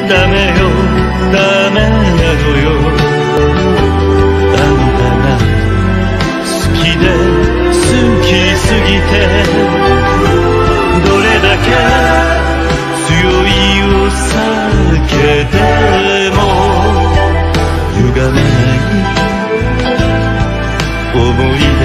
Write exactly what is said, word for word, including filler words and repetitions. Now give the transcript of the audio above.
ダメよダメなのよ。あんたが好きで好きすぎて、どれだけ強いお酒でも歪めない想い